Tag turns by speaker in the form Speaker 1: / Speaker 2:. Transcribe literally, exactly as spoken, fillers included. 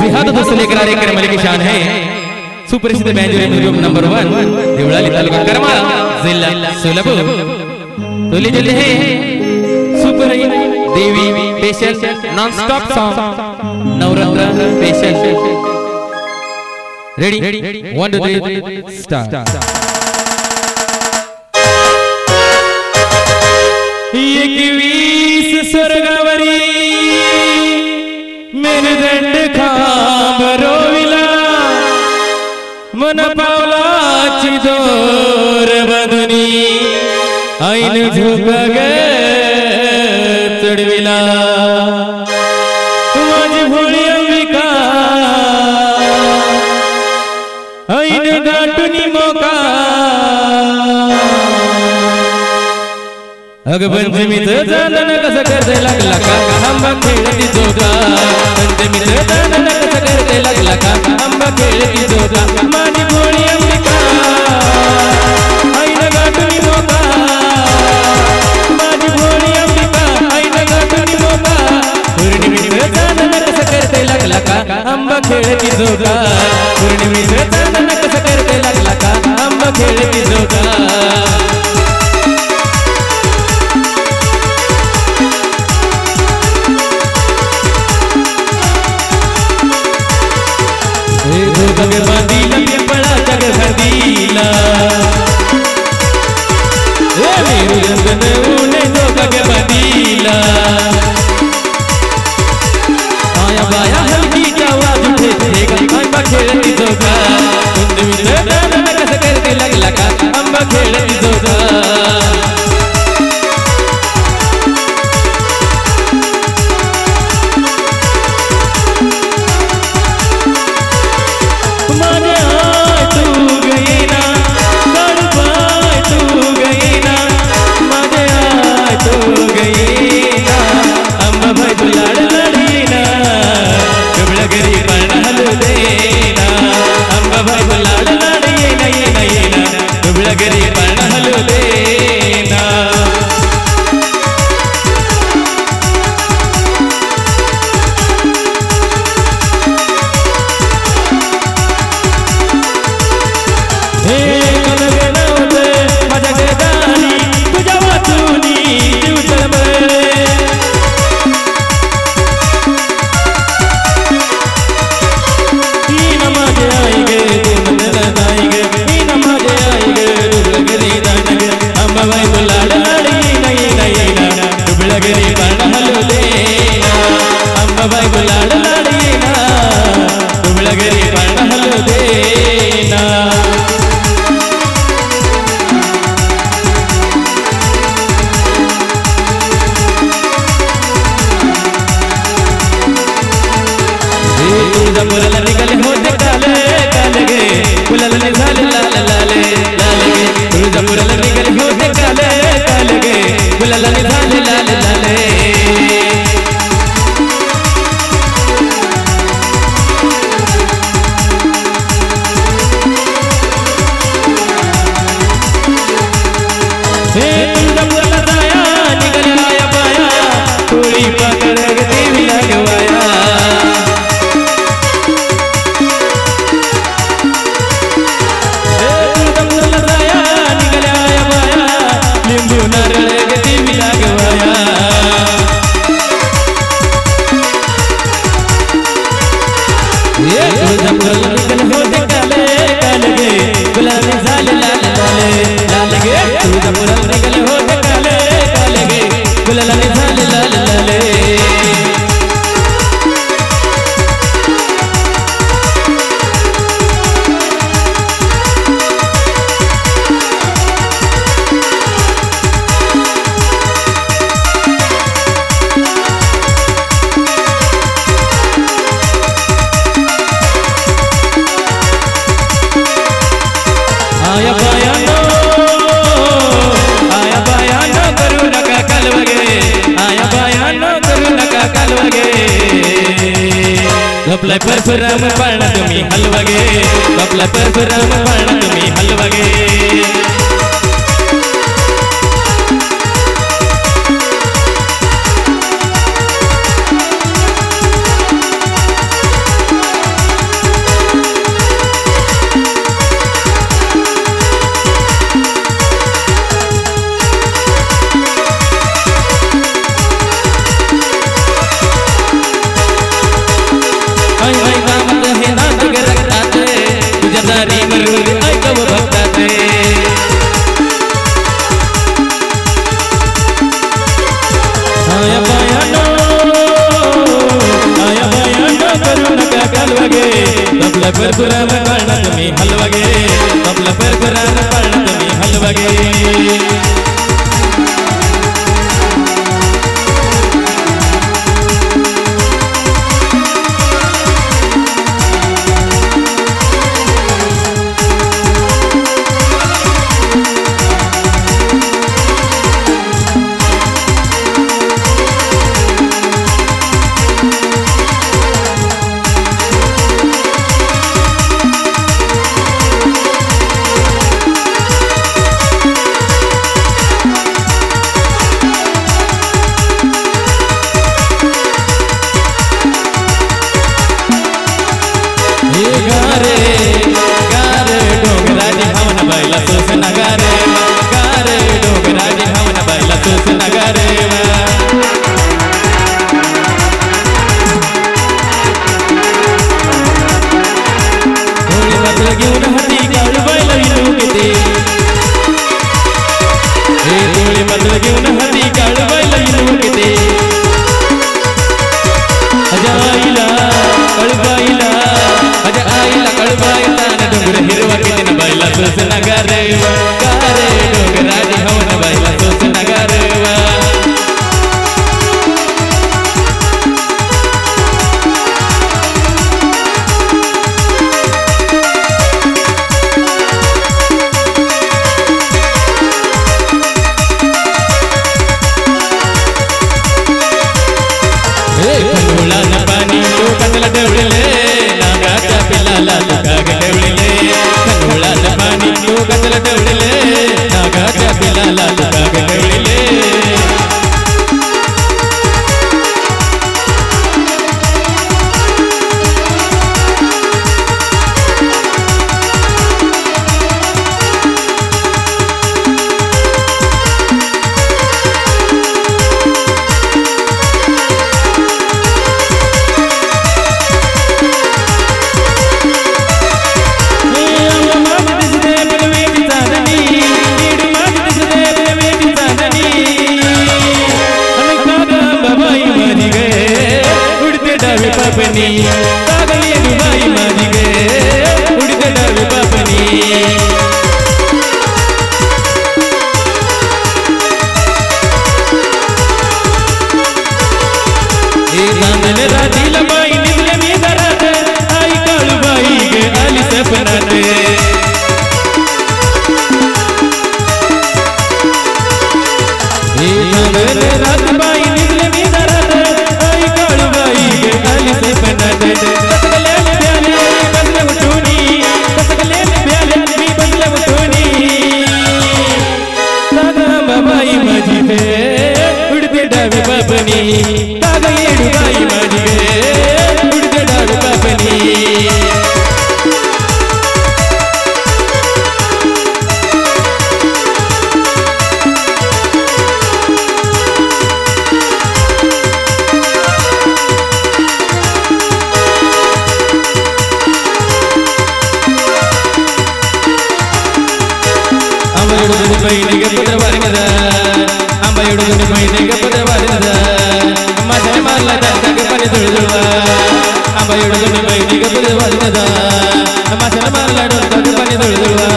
Speaker 1: ह्या दोस्तों लेकर आ रहे करमली की शान है सुप्रसिद्ध बैंजोरी museum number one Devlali taluka Karmala जिल्हा सोलापूर। तो लीजिए है सुपर देवी special non stop song Navratra special. Ready one two three start. एकवीस स्वर्गावरी मेरे दंड खांब रोविला मन पावलाची दोर बदनी ऐन झोका ग चढविला माझी भोळी अंबिका ऐन गाठुनी मोका अग पंचमीचं जाणं कसं करते लागला का आंबा खेळती जोगा पंचमीचं जाणं कसं करते लागला का आंबा खेळती जोगा माझी भोळी अंबिका ऐन गाठुनी मोका माझी भोळी अंबिका ऐन गाठुनी मोका पौर्णिमेचं जाणं कसं करते लागला का आंबा खेळती जोगा पौर्णिमेचं जाणं कसं करते लागला का आंबा खेळती जोगा। जग बांधीला पिंपळा जग भरदीला हे मेरू जंगन उने तो जग बांधीला आया बाया हलकी आवाज उठे देगा आंबा खेळती जोगा कुंदवीचं दान कसं करते लागला का आंबा खेळती जोगा।
Speaker 2: कपला परफुराम पाळणा तुम्ही हलवागे कपला परफुराम पाळणा तुम्ही हलवागे परशुराम पाळणा तुम्ही हलवा गे आपला परशुराम पाळणा तुम्ही हलवा गे
Speaker 1: Ama